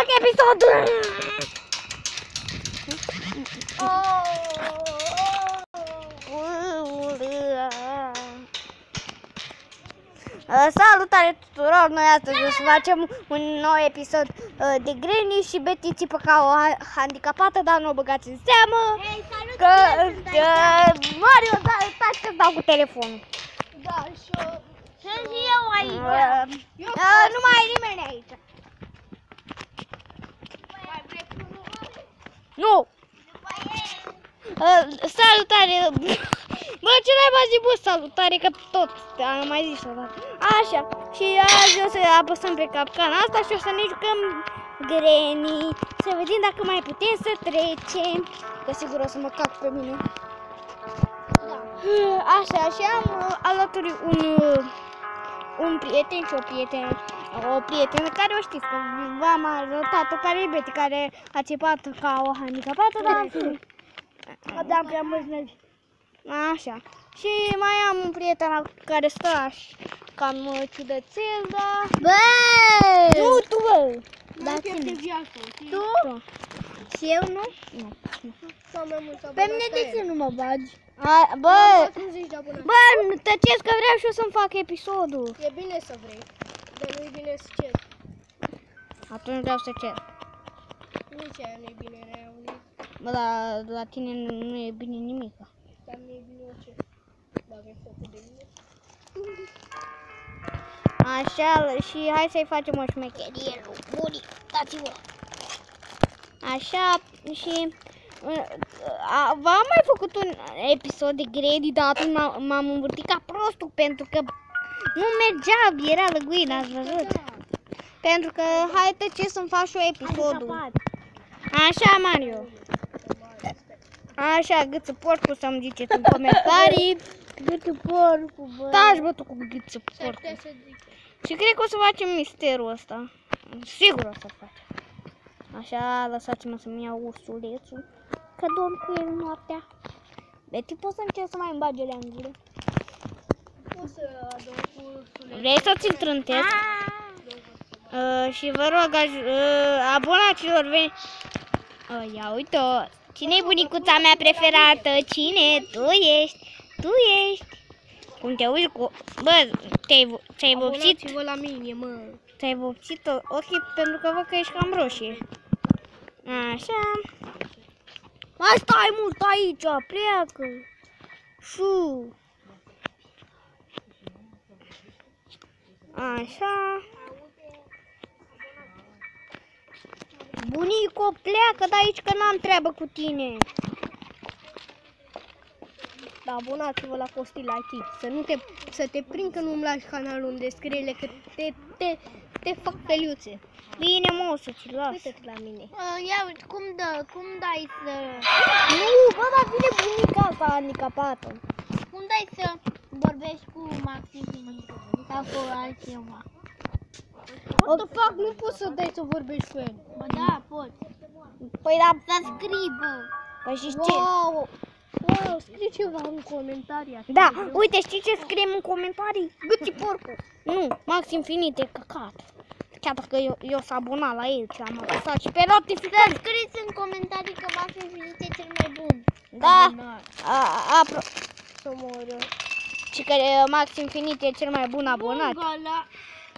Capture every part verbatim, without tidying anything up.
fac episodul! Salutare tuturor! Noi astăzi o să facem un nou episod de Granny și Betty țipă ca o handicapată, dar nu o băgați în seamă. Hey, salut, că, că Mario, da, taci că dau cu telefonul. Da, și eu, sunt și eu aici. Uh, Eu uh, nu mai e nimeni aici. mai vrei promovare? Nu! Uh, salutare! Bă, ce n-ai mai zis, bă, salutare, că tot am mai zis o dată. Așa, și azi o să apăsăm pe capcana asta și o să ne jucăm Granny. Să vedem dacă mai putem să trecem. Că sigur o să mă cac pe mine. Da. Așa, și am uh, alături un, uh, un prieten și o prietenă. O prietenă care o știți, că v-am arătat-o, care e Betty, care a țipat ca o handicapată, dar în fine. Da, prea mulți nervi. Așa. Și mai am un prieten care stă așa, cam ciudățel, dar... Bă! Nu, tu, bă! Da, cine? Viața, Tu? Și eu nu? Nu. Pe mine de ce nu mă bagi? A, bă! patruzeci de abonați. Bă, tăceți că vreau și eu să-mi fac episodul. E bine să vrei, dar nu e bine să cer. Atunci vreau să cer. Nici aia nu e bine, aia unii. Bă, dar la tine nu, nu e bine nimic. Dar nu e bine orice. Dacă ai făcut de mine. Așa, și hai să-i facem o șmecherie lui Bunic. Dați-vă! Așa, și v-am mai făcut un episod de Granny, dar atunci m-am învârtit ca prostul pentru că nu mergea, era lăguit, ați văzut? Pentru că, hai tăce să-mi fac și eu episodul. Așa, Mario. Așa, gâță porcu să-mi ziceți în comentarii. Gâtul porcu, bă. Taci, bă, tu cu gâță porcu. S-ar să zic. Și cred că o să facem misterul ăsta. Sigur o să facem. Așa, lăsați-mă să-mi iau ursulețul, că dorm cu el noaptea. Betty, poți să încerci să mai îmi bagi alea în gură? O să adorm cu ursulețul. Vrei să ți-l trântesc? Uh, și vă rog, uh, abonaților, veni... Uh, ia uite-o. Cine-i bunicuța mea preferată? Cine? Tu ești. Tu ești. Cum te uiți cu... Bă, te-ai ți-ai vopsit? Abonați-vă la mine, mă. Ți-ai vopsit ochii pentru că văd că ești cam roșie. Așa. Mai stai mult aici, pleacă. Șu. Așa. Bunico, pleacă de aici că n-am treabă cu tine. Da, abonați-vă la Costil I T. Să nu te, să te prind că nu-mi lași canalul unde scriele, că te, te, te fac peliuțe. Bine, mă, o să ți las. Uite-te la mine. Uh, ia uite, cum, dă, cum dai să... Nu, bă, dar vine bunica asta handicapată. Cum dai să vorbești cu Maxim sau cu altceva? What the fuck, nu poți să dai să vorbești cu el. Bă, da, pot. Păi da, Să scrii, bă. păi și ce? Wow, wow, scrie ceva în comentarii. Da, uite, știi ce scriem în comentarii? Gâți porcu. Nu, Max Infinite e căcat. Chiar dacă eu, eu s-a abonat la el și am apăsat și pe notificări. Să scrieți în comentarii că Maxim Infinite e cel mai bun. Da, a, apro... Să moră. Și că Max Infinite e cel mai bun abonat. Gala.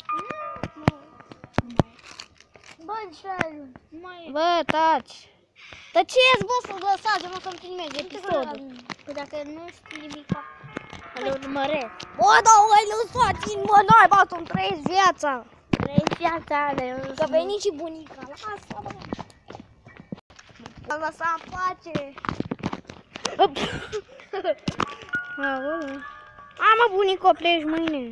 Bă, ce mai... Bă, taci. Tăceți, bă, să lăsați, nu să-mi filmez episodul. Păi dacă nu știi nimic, îl urmăresc. Bă, da, oi, lăsați-mi, mă, naiba, să-mi trăiesc viața. Trăiești viața ale... Că veni și bunica, lasă, bă. Mă lăsa în pace. A, mă, bunico, pleci mâine.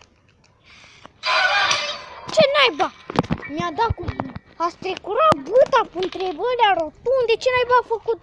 Ce naiba? Mi-a dat cu... A strecurat buta cu întrebările rotunde. Ce naiba a făcut?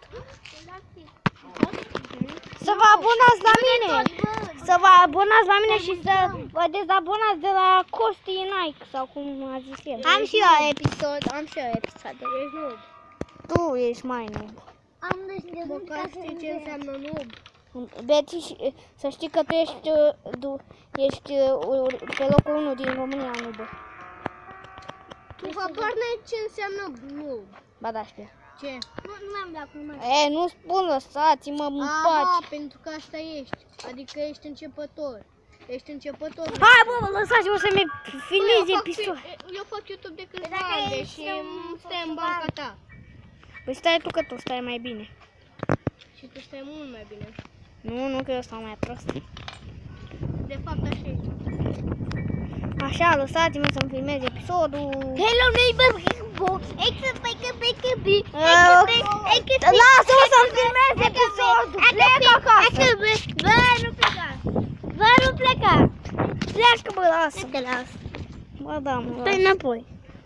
Să vă abonați la mine. Să vă abonați la mine și să vă dezabonați de la Costi Nike sau cum a zis el. Am și eu episod, am și eu episoade, ești noob. Tu ești mai noob. Am de măcar știi ce înseamnă noob. Betty, să știi că tu ești, ești pe locul unu din România, noob. Tu habar n-ai ce înseamnă noob. Ba da, știu. Ce? Nu, nu mi-am dat cum mai. E, nu spun, lăsați-mă în pace. Aha, pentru că asta ești. Adică ești începător. Ești începător. Hai, bă, lăsați-mă să-mi filmez Bă, eu fac episod. fi- Eu fac YouTube de câțiva Dacă ani ești și un stai în banca ta. Păi stai tu că tu stai mai bine. Și tu stai mult mai bine. Nu, nu, că eu stau mai prost. De fapt așa e. Așa, lăsați-mă să-mi filmez episodul. Hello neighbor, extra Lasă-mă să-mi filmez episodul. Plecă acasă. Bă, nu pleca. Bă, nu pleca. Pleacă, bă, lasă. Te las. Bă, da, mă, Stai lasă. înapoi.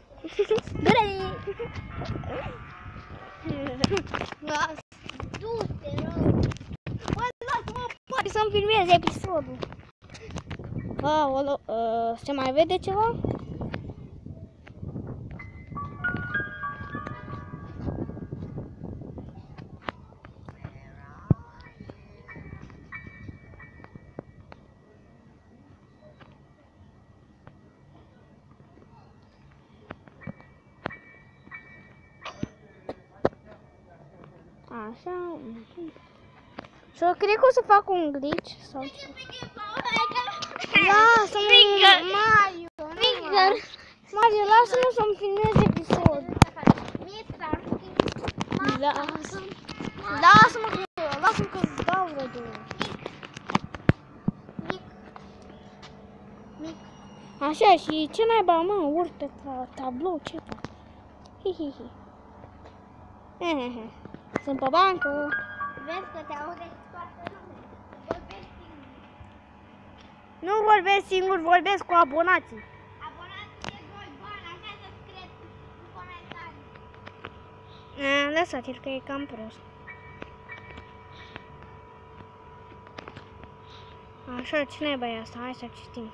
Lasă. Du-te, rău. Bă, lasă-mă, poate să-mi filmez episodul. Aoleu, uh, se mai vede ceva? Așa. Și eu cred că o să fac un glitch sau ceva. Lasă-mă, Mario! Finger. Mario, lasă-mă să-mi filmez episodul. Lasă. Lasă-mă că lasă-mă că-ți dau rădul. Așa, și ce naiba, mă, urc pe ta tablou, ce fac? Hihihi. Hehehe. Sunt pe bancă. Vezi că te aude toată lumea. Vorbești singur. Nu vorbesc singur, vorbesc cu abonații. Abonații de doi bani, așa să scrieți în comentarii. A, lăsați-l că e cam prost. Așa, ce naiba e asta? Hai să citim.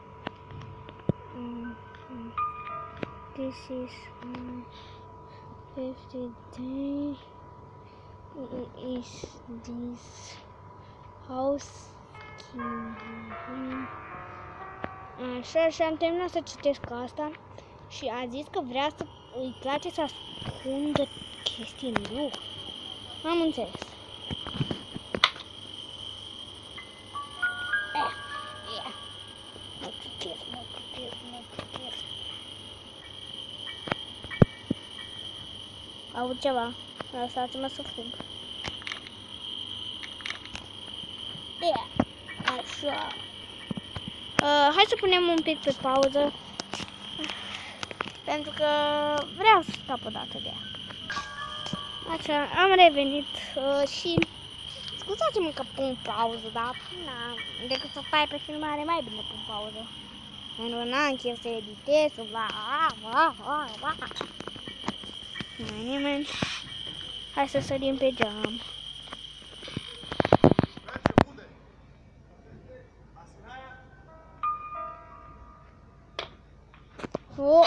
Mm, mm. This is mm, fifty day. Is this house clean? Așa, și am terminat să citesc asta și a zis că vrea să îi place să ascundă chestii în loc. Am înțeles. Eh, yeah. Mă citesc, mă citesc, mă citesc. Aud ceva. Lăsați-mă să fug. Yeah. Așa. Uh, hai să punem un pic pe pauză. Pentru că vreau să scap o dată de ea. Așa, am revenit uh, și scuzați-mă că pun pauză, dar na, decât să stai pe filmare mai bine pun pauză. Pentru că n-am chef să editez, să bla bla bla bla. Nu-i nimeni. Hai să sărim pe geam. Oh.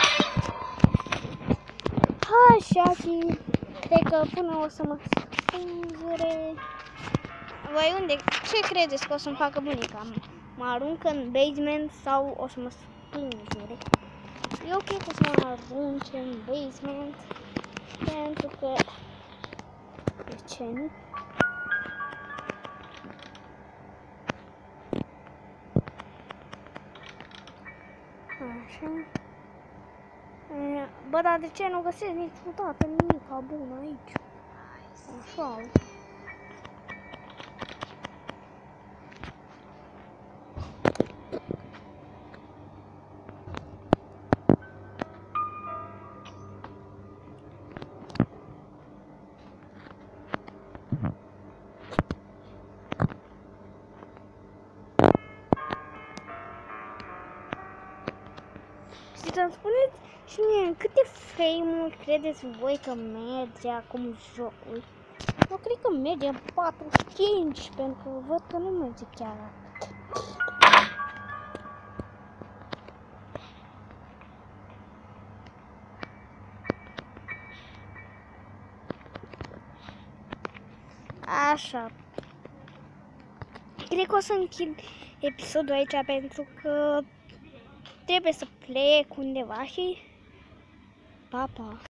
Așa și cred că până o să mă spânzure. Voi unde? Ce credeți că o să-mi facă bunica? Mă aruncă în basement sau o să mă spânzure? Eu cred că o să mă arunce în basement. Pentru că... De ce nu? Așa. Bă, dar de ce nu găsesc niciodată nimic bun aici? Așa. Și să-mi spuneți și mie în câte frame-uri credeți voi că merge acum jocul? Eu cred că merge în patruzeci și cinci, pentru că văd că nu merge chiar atât. Așa. Cred că o să închid episodul aici pentru că trebuie să plec undeva și Pa, pa!